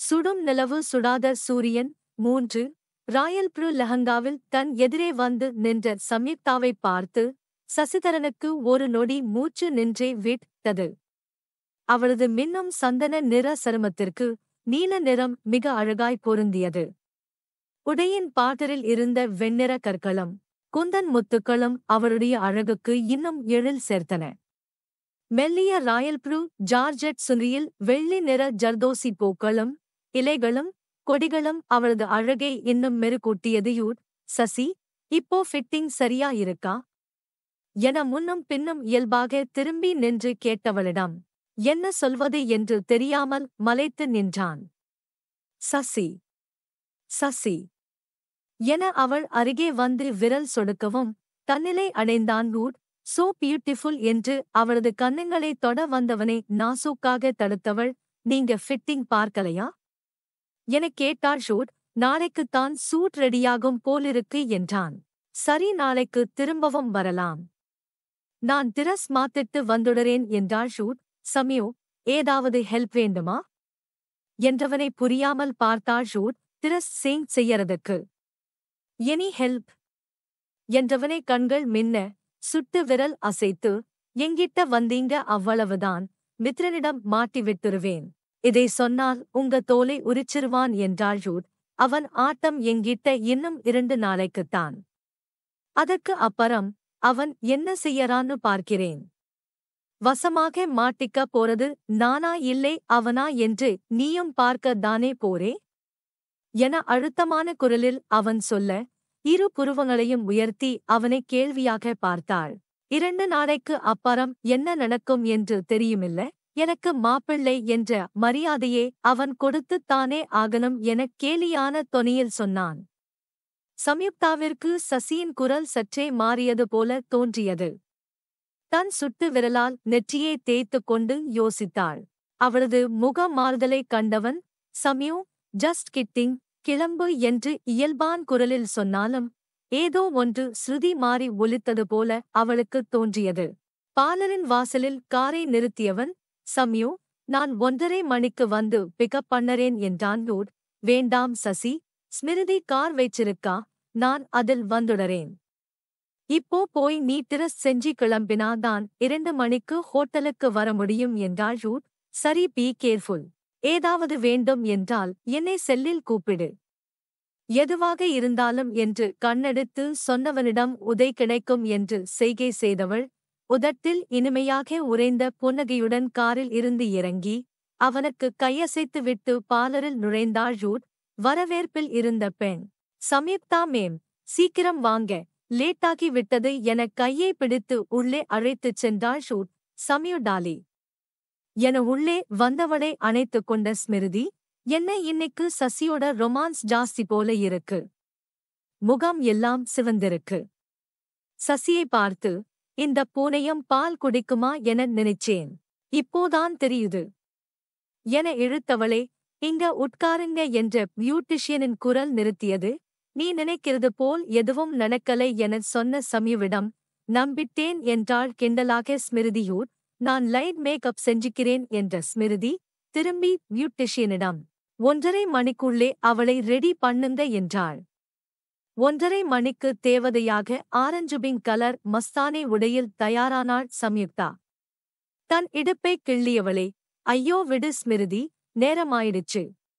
சுடும் நிலவு சுடாத சூரியன் 3 ராயல் ப்ளூ லெஹங்காவில் தன் எதிரே வந்து நின்ற சம்யுக்தாவைப் பார்த்து சசிதரனுக்கு ஒரு நொடி மூச்சு நின்றே விட்டது. அவளது மின்னும் சந்தன நிற சருமத்திற்கு நீல நிறம் மிக அழகாய் பொருந்தியது. உடையின் பாட்டரில் இருந்த வெண்ணிற கற்களும் குந்தன் முத்துக்களும் அவளுடைய அழகுக்கு இன்னும் எழில் சேர்த்தன. மெல்லிய ராயல் ப்ளூ ஜார்ஜெட் சுனியில் வெள்ளி நிற ஜர்தோசி பூக்களும் இலைகளும் கொடிகளும் அவளது அழகை இன்னும் மெருகூட்டியது. சசி, இப்போ ஃபிட்டிங் சரியா இருக்கா என முன்னும் பின்னும் இயல்பாக திரும்பி நின்று கேட்டவளிடம் என்ன சொல்வது என்று தெரியாமல் மலைத்து நின்றான். சசி சசி என அவள் அருகே வந்து விரல் சொடுக்கவும் தன்னிலை அடைந்தான். சோ பியூட்டிஃபுல் என்று அவளது கண்ணுங்களை தொட வந்தவனை நாசூக்காக தடுத்தவள், நீங்க ஃபிட்டிங் பார்க்கலையா எனக் கேட்டாள். நாளைக்குத்தான் சூட் ரெடியாகும் போலிருக்கு என்றான். சரி, நாளைக்கு திரும்பவும் வரலாம். நான் திரஸ் மாத்திட்டு வந்துடுறேன் என்றாள். சம்யு, ஏதாவது ஹெல்ப் வேண்டுமா என்றவனை புரியாமல் பார்த்தாள். திரஸ் சேங் செய்யறதுக்கு எனி ஹெல்ப் என்றவனை கண்கள் மின்ன சுட்டு விரல் அசைத்து, எங்கிட்ட வந்தீங்க அவ்வளவுதான், மித்ரனிடம் மாட்டி விட்டுருவேன். இதை சொன்னால் உங்க தோலை உரிச்சிருவான் என்றாள். அவன் ஆட்டம் எங்கிட்ட இன்னும் 2 நாளைக்குத்தான். அதற்கு அப்புறம் அவன் என்ன செய்யறான்னு பார்க்கிறேன். வசமாக மாட்டிக்க போறது நானா இல்லை அவனா என்று நீயும் பார்க்க தானே போறே என அழுத்தமான குரலில் அவன் சொல்ல, இரு புருவங்களையும் உயர்த்தி அவனை கேள்வியாக பார்த்தாள். 2 நாளைக்கு அப்புறம் என்ன நடக்கும் என்று தெரியுமில்ல, எனக்கு மாப்பிள்ளை என்ற மரியாதையே அவன் கொடுத்துத்தானே ஆகணும் என கேலியான தொனியில் சொன்னான். சம்யுக்தாவிற்கு சசியின் குரல் சற்றே மாறியது போல தோன்றியது. தன் சுட்டு விரலால் நெற்றியை தேய்த்துக் கொண்டு யோசித்தாள். அவளது முக மாறுதலை கண்டவன், சம்யு, ஜஸ்ட் கிட்டிங், கிளம்பு என்று இயல்பான் குரலில் சொன்னாலும் ஏதோ ஒன்று ஸ்ருதி மாறி ஒலித்தது போல அவளுக்குத் தோன்றியது. பார்லரின் வாசலில் காரை நிறுத்தியவன், சம்யு, நான் 1:30 மணிக்கு வந்து பிக்கப் பண்ணறேன் என்றான். வேண்டாம் சசி, ஸ்மிருதி கார் வைச்சிருக்கா, நான் அதில் வந்துடறேன். இப்போ போய் நீ திரஸ் செஞ்சு கிளம்பினா தான் 2 மணிக்கு ஹோட்டலுக்கு வர முடியும் என்றாள். சரி, பி கேர்ஃபுல். ஏதாவது வேண்டும் என்றால் என்னை செல்லில் கூப்பிடு. எதுவாக இருந்தாலும் என்று கண்ணெடுத்து சொன்னவனிடம் உதை கிடைக்கும் என்று செய்கை செய்தவள், உதட்டில் இனிமையாக உறைந்த புன்னகையுடன் காரில் இருந்து இறங்கி அவனுக்கு கையசைத்துவிட்டு பார்லரில் நுழைந்தாள். வரவேற்பில் இருந்த பெண், சம்யுக்தா மேம், சீக்கிரம் வாங்க, லேட்டாகி விட்டது என கையை பிடித்து உள்ளே அழைத்துச் சென்றாள். சம்யு டாலி என உள்ளே வந்தவளை அணைத்துக் கொண்ட ஸ்மிருதி, என்ன இன்னைக்கு சசியோட ரொமான்ஸ் ஜாஸ்தி போல இருக்கு, முகம் எல்லாம் சிவந்திருக்கு. சசியை பார்த்து, இந்த பூனையும் பால் குடிக்குமா என நினைச்சேன், இப்போதான் தெரியுது என இழுத்தவளே, இங்க உட்காருங்க என்ற பியூட்டிஷியனின் குரல் நிறுத்தியது. நீ நினைக்கிறது போல் எதுவும் நடக்கலை என சொன்ன சம்யுவிடம், நம்பிட்டேன் என்றாள் கிண்டலாக ஸ்மிருதி. நான் லைட் மேக்கப் செஞ்சுக்கிறேன் என்ற ஸ்மிருதி திரும்பி பியூட்டிஷியனிடம், 1:30 மணிக்குள்ளே அவளை ரெடி பண்ணுங்க என்றாள். 1:30 மணிக்கு தேவதையாக ஆரஞ்சு பிங்க் கலர் மஸ்தானி உடையில் தயாரானாள் சம்யுக்தா. தன் இடுப்பை கிள்ளியவளே, ஐயோ விடு ஸ்மிருதி, நேரமாயிடுச்சு.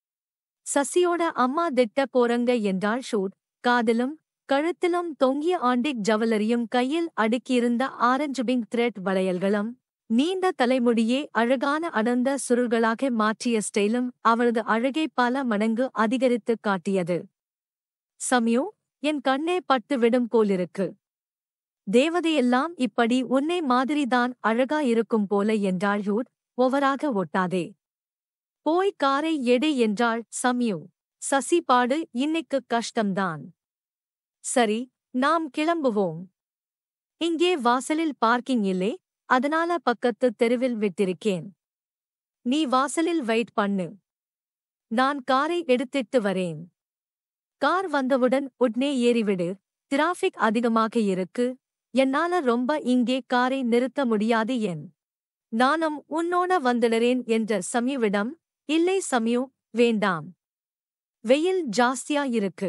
சசியோட அம்மா திட்ட போறங்க என்றாள். காதிலும் கழுத்திலும் தொங்கிய ஆண்டிக் ஜவலரியும் கையில் அடுக்கியிருந்த ஆரஞ்சு பிங்க் த்ரெட் வளையல்களும் நீண்ட தலைமுடியே அழகான அடர்ந்த சுருள்களாக மாற்றிய ஸ்டைலும் அவளது அழகை பல மடங்கு அதிகரித்துக் காட்டியது. சம்யு, என் கண்ணே பட்டு விடும் போலிருக்கு. தேவதையெல்லாம் இப்படி உன்னை மாதிரிதான் அழகா இருக்கும் போல என்றாள். ஓவராக ஒட்டாதே, போய் காரை எடு என்றாள் சம்யு. சசி பாடு இன்னைக்கு கஷ்டம்தான். சரி, நாம் கிளம்புவோம். இங்கே வாசலில் பார்க்கிங் இல்லை, அதனால பக்கத்து தெருவில் விட்டிருக்கேன். நீ வாசலில் வெயிட் பண்ணு, நான் காரை எடுத்திட்டு வரேன். கார் வந்தவுடன் உடனே ஏறிவிடு, டிராஃபிக் அதிகமாக இருக்கு, என்னால ரொம்ப இங்கே காரை நிறுத்த முடியாது நானும் உன்னோட வந்துடுறேன் என்ற சம்யுவிடம், இல்லை சம்யு, வேண்டாம். வெயில் ஜாஸ்தியா இருக்கு.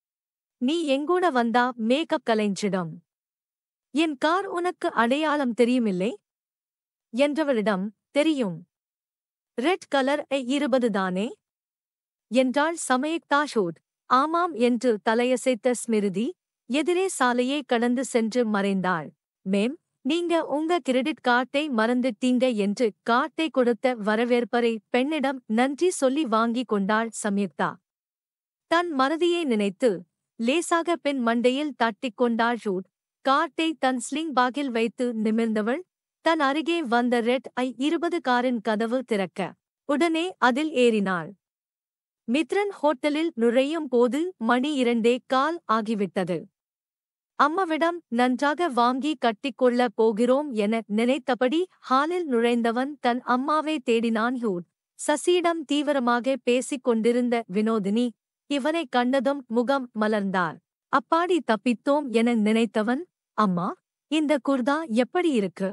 நீ எங்கூட வந்தா மேக்கப் கலைஞ்சிடும். என் கார் உனக்கு அடையாளம் தெரியுமில்லை? என்றவளிடம், தெரியும். ரெட் கலர் 20 தானே? என்றாள் சமயுக்தா. ஷூட். ஆமாம் என்று தலையசைத்த ஸ்மிருதி, எதிரே சாலையே கடந்து சென்று மறைந்தாள். மேம், நீங்க உங்க கிரெடிட் கார்டை மறந்துட்டீங்க என்று கார்டை கொடுத்த வரவேற்பரை பெண்ணிடம் நன்றி சொல்லி வாங்கிக் கொண்டாள் சம்யுக்தா. தன் மறதியை நினைத்து லேசாக பெண் மண்டையில் தட்டிக் கொண்டாள் ஷூட். கார்டை தன் ஸ்லிங் பாகில் வைத்து நிமிர்ந்தவள் தன் அருகே வந்த ரெட் 20 காரின் கதவு திறக்க உடனே அதில் ஏறினாள். மித்ரன் ஹோட்டலில் நுழையும் போது மணி 2:15 ஆகிவிட்டது. அம்மாவிடம் நன்றாக வாங்கி கட்டிக்கொள்ள போகிறோம் என நினைத்தபடி ஹாலில் நுழைந்தவன் தன் அம்மாவை தேடினான். ஹூட். சசியிடம் தீவிரமாக பேசிக் கொண்டிருந்த வினோதினி இவனை கண்டதும் முகம் மலர்ந்தார். அப்பாடி தப்பித்தோம் என நினைத்தவன், அம்மா, இந்த குர்தா எப்படி இருக்கு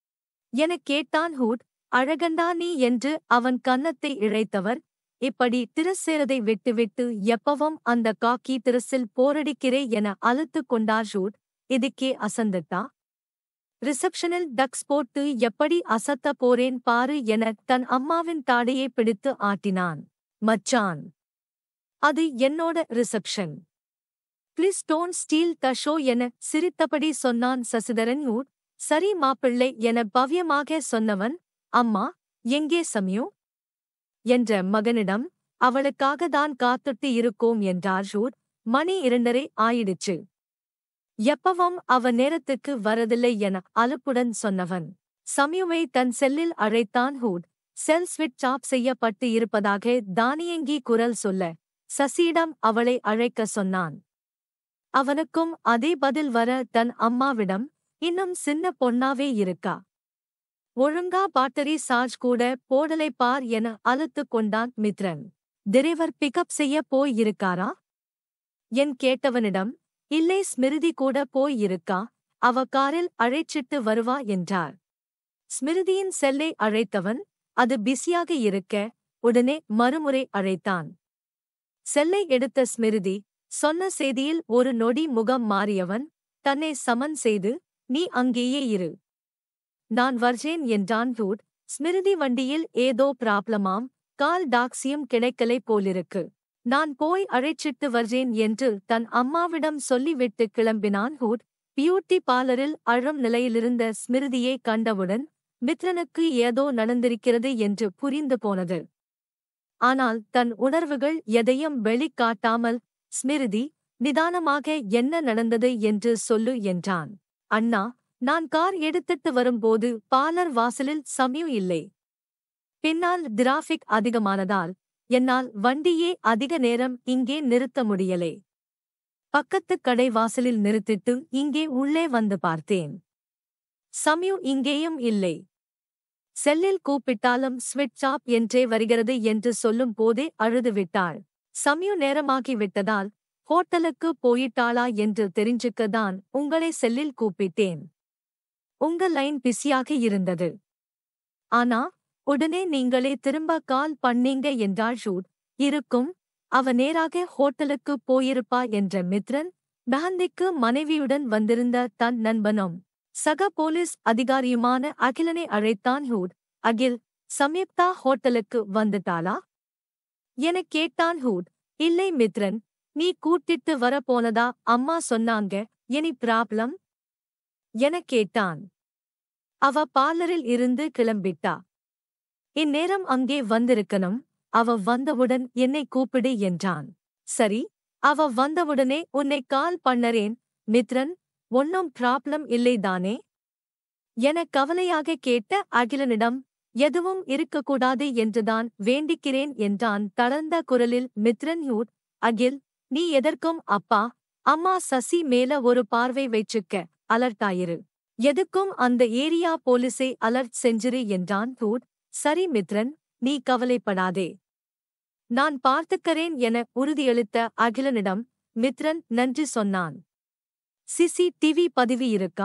எனக் கேட்டான். ஹூட். அழகண்டா நீ என்று அவன் கன்னத்தை இழைத்தவர், இப்படி திரசேரதை விட்டுவிட்டு எப்பவும் அந்த காக்கி திரசில் போரடிக்கிறே என அழுத்துக் கொண்டார். ஷூட். இதுக்கே அசந்துட்டா? ரிசப்ஷனில் டக்ஸ் போட்டு எப்படி அசத்த போறேன் பாரு என தன் அம்மாவின் தாடையை பிடித்து ஆட்டினான். மச்சான், அது என்னோட reception. Please don't steal the show என சிரித்தபடி சொன்னான் சசிதரன். ஹூட். சரி மாப்பிள்ளை என பவ்யமாக சொன்னவன், அம்மா, எங்கே சம்யு என்ற மகனிடம், அவளுக்காகத்தான் காத்துட்டு இருக்கோம் என்றார். ஷூட். மணி 2:30 ஆயிடுச்சு. எப்பவும் அவ நேரத்துக்கு வரதில்லை என அலுப்புடன் சொன்னவன் சம்யுவை தன் செல்லில் அழைத்தான். ஹூட். செல் ஸ்விட்ச் ஆஃப் செய்யப்பட்டு இருப்பதாக தானியங்கி குரல் சொல்ல சசியிடம் அவளை அழைக்க சொன்னான். அவனுக்கும் அதே பதில் வர தன் அம்மாவிடம், இன்னும் சின்ன பொண்ணாவே இருக்கா, ஒழுங்கா பாட்டரி சார்ஜ் கூட போடலை பார் என அழுத்துக் கொண்டான் மித்ரன். டிரைவர் பிக்கப் செய்ய போய் இருக்காரா என் கேட்டவனிடம், இல்லை ஸ்மிருதி கூட போய் இருக்கா, அவ காரில் அழைச்சிட்டு வருவா என்றார். ஸ்மிருதியின் செல்லை அழைத்தவன், அது பிஸியாக இருக்க உடனே மறுமுறை அழைத்தான். செல்லை எடுத்த ஸ்மிருதி சொன்ன செய்தியில் ஒரு நொடி முகம் மாறியவன் தன்னை சமன் செய்து, நீ அங்கேயே இரு, நான் வர்றேன் என்றான். ஹூட். ஸ்மிருதி வண்டியில் ஏதோ ப்ராப்ளமாம், கால் டாக்ஸியும் கிடைக்கலை போலிருக்கு, நான் போய் அழைச்சிட்டு வர்றேன் என்று தன் அம்மாவிடம் சொல்லிவிட்டு கிளம்பினான். ஹூட். பியூட்டி பார்லரில் அழும் நிலையிலிருந்த ஸ்மிருதியை கண்டவுடன் மித்ரனுக்கு ஏதோ நடந்திருக்கிறது என்று புரிந்து போனது. ஆனால் தன் உணர்வுகள் எதையும் வெளிக்காட்டாமல், ஸ்மிருதி, நிதானமாக என்ன நடந்தது என்று சொல்லு என்றான். அண்ணா, நான் கார் எடுத்துட்டு வரும்போது பார்லர் வாசலில் சம்யு இல்லை. பின்னால் டிராஃபிக் அதிகமானதால் என்னால் வண்டியே அதிக நேரம் இங்கே நிறுத்த முடியலை. பக்கத்து கடை வாசலில் நிறுத்திட்டு இங்கே உள்ளே வந்து பார்த்தேன். சம்யு இங்கேயும் இல்லை. செல்லில் கூப்பிட்டாலும் ஸ்விட்ச் ஆப் என்றே வருகிறது என்று சொல்லும் போதே அழுதுவிட்டாள். சம்யு நேரமாகிவிட்டதால் ஹோட்டலுக்கு போயிட்டாளா என்று தெரிஞ்சுக்கத்தான் உங்களை செல்லில் கூப்பிட்டேன். உங்க லைன் பிஸியாக இருந்தது. ஆனா உடனே நீங்களே திரும்ப கால் பண்ணீங்க என்றாள். ஷூட். இருக்கும், அவ நேராக ஹோட்டலுக்கு போயிருப்பா என்ற மித்ரன் மெஹந்திக்கு மனைவியுடன் வந்திருந்த தன் நண்பனும் சக போலீஸ் அதிகாரியுமான அகிலனை அழைத்தான். ஹூட். அகில், சம்யுக்தா ஹோட்டலுக்கு வந்துட்டாளா எனக் கேட்டான். ஹூட். இல்லை மித்ரன், நீ கூட்டிட்டு வர போனதா அம்மா சொன்னாங்க, எனி ப்ராப்ளம் எனக் கேட்டான். அவ பார்லரில் இருந்து கிளம்பிட்டா. இந்நேரம் அங்கே வந்திருக்கணும், அவ வந்தவுடன் என்னை கூப்பிடு என்றான். சரி, அவ வந்தவுடனே உன்னை கால் பண்ணறேன் மித்ரன், ஒன்னும் ப்ராப்ளம் இல்லைதானே என கவலையாக கேட்ட அகிலனிடம், எதுவும் இருக்கக்கூடாது என்றுதான் வேண்டிக்கிறேன் என்றான் தளர்ந்த குரலில் மித்ரன். ஹூட். அகில், நீ எதற்கும் அப்பா அம்மா சசி மேல ஒரு பார்வை வைச்சுக்க, அலர்ட்டாயிரு, எதுக்கும் அந்த ஏரியா போலீஸை அலர்ட் செஞ்சிரு என்றான். ஹூட். சரி மித்ரன், நீ கவலைப்படாதே, நான் பார்த்துக்கறேன் என உறுதியளித்த அகிலனிடம் மித்ரன் நன்றி சொன்னான். சிசிடிவி பதிவு இருக்கா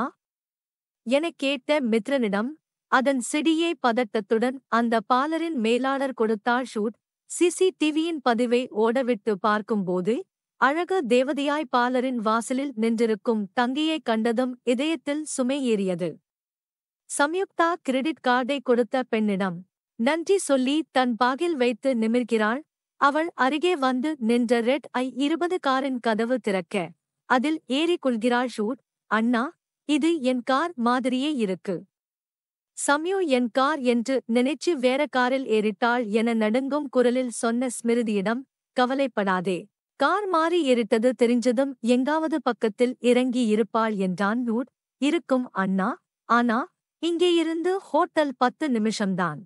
எனக் கேட்ட மித்ரனிடம் அதன் சிடியை பதட்டத்துடன் அந்த பார்லரின் மேலாளர் கொடுத்தாள். ஷூட். சிசிடிவியின் பதிவை ஓடவிட்டு பார்க்கும்போது அழகு தேவதையாய் பாலரின் வாசலில் நின்றிருக்கும் தங்கியைக் கண்டதும் இதயத்தில் சுமை ஏறியது. சம்யுக்தா கிரெடிட் கார்டை கொடுத்த பெண்ணிடம் நன்றி சொல்லி தன் பாகில் வைத்து நிமிர்கிறாள். அவள் அருகே வந்து நின்ற ரெட் I-20 காரின் கதவு திறக்க அதில் ஏறிக்கொள்கிறாள். ஷூட், அண்ணா, இது என் கார் மாதிரியே இருக்கு. சம்யு என் கார் என்று நினைச்சு வேற காரில் ஏறிட்டாள் என நடுங்கும் குரலில் சொன்ன ஸ்மிருதியிடம், கவலைப்படாதே, கார் மாறி ஏறிட்டது தெரிஞ்சதும் எங்காவது பக்கத்தில் இறங்கி இருப்பாள் என்றான். நூட், இருக்கும் அண்ணா, ஆனா இங்கேயிருந்து ஹோட்டல் 10 நிமிஷம்தான்.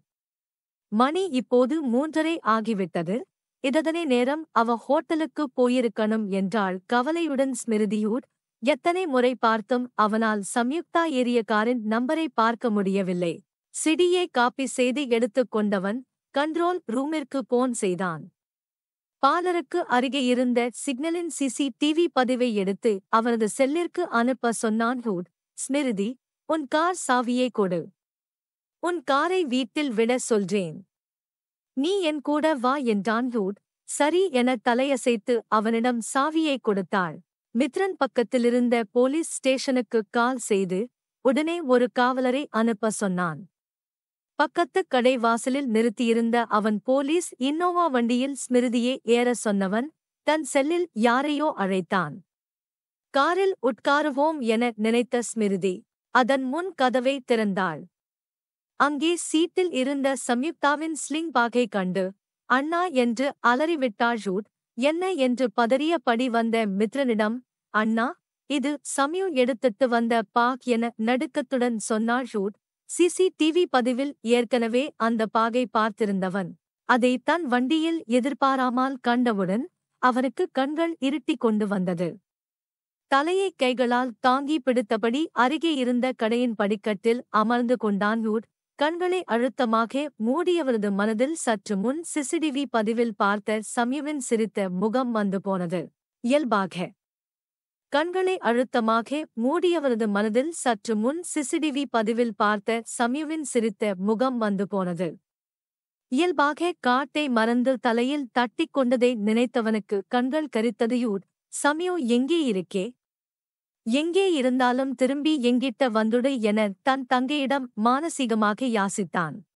மணி இப்போது 3:30 ஆகிவிட்டது. இதனை நேரம் அவ ஹோட்டலுக்கு போயிருக்கணும் என்றாள் கவலையுடன் ஸ்மிருதியூட். எத்தனை முறை பார்த்தும் அவனால் சம்யுக்தா ஏறிய காரின் நம்பரை பார்க்க முடியவில்லை. சிடியை காப்பி செய்து எடுத்துக் கொண்டவன் கண்ட்ரோல் ரூமிற்கு போன் செய்தான். பாலருக்கு அருகே இருந்த சிக்னலின் சிசிடிவி பதிவை எடுத்து அவரது செல்லிற்கு அனுப்ப சொன்னான். ஹூட், ஸ்மிருதி, உன் கார் சாவியை கொடு. உன் காரை வீட்டில் விட சொல்றேன். நீ என் கூட வா என்றான். ஹூட் சரி என தலையசைத்து அவனிடம் சாவியை கொடுத்தாள். மித்ரன் பக்கத்திலிருந்த போலீஸ் ஸ்டேஷனுக்கு கால் செய்து உடனே ஒரு காவலரை அனுப்ப சொன்னான். பக்கத்து கடை வாசலில் நிறுத்தியிருந்த அவன் போலீஸ் இன்னோவா வண்டியில் ஸ்மிருதியை ஏற சொன்னவன் தன் செல்லில் யாரையோ அழைத்தான். காரில் உட்காருவோம் என நினைத்த ஸ்மிருதி அதன் முன் கதவை திறந்தாள். அங்கே சீட்டில் இருந்த சம்யுக்தாவின் ஸ்லிங் பாகை கண்டு அண்ணா என்று அலறிவிட்டாள். ஷூட், என்ன என்று பதறியபடி வந்த மித்ரனிடம், அண்ணா, இது சம்யு எடுத்துட்டு வந்த பாக் என நடுக்கத்துடன் சொன்னாள். ஷூட், சிசிடிவி பதிவில் ஏற்கனவே அந்த பாகை பார்த்திருந்தவன் அதை தன் வண்டியில் எதிர்பாராமல் கண்டவுடன் அவனுக்கு கண்கள் இருட்டிக் கொண்டு வந்தது. தலையை கைகளால் தாங்கி பிடித்தபடி அருகே இருந்த கடையின் படிக்கட்டில் அமர்ந்து கொண்டான். ஹூட் கண்களை அழுத்தமாக மூடியவரது மனதில் சற்று முன் சிசிடிவி பதிவில் பார்த்த சம்யுவின் சிரித்த முகம் வந்து போனது. இயல்பாக கண்களை அழுத்தமாக மூடியவரது மனதில் சற்று முன் சிசிடிவி பதிவில் பார்த்த சம்யுவின் சிரித்த முகம் வந்து போனது. இயல்பாக காட்டை மறந்து தலையில் தட்டிக் கொண்டதை நினைத்தவனுக்கு கண்கள் கரித்தது. யூட், சம்யு எங்கே இருக்கே? எங்கே இருந்தாலும் திரும்பி எங்கிட்ட வந்துடு என தன் தங்கையிடம் மானசீகமாக யாசித்தான்.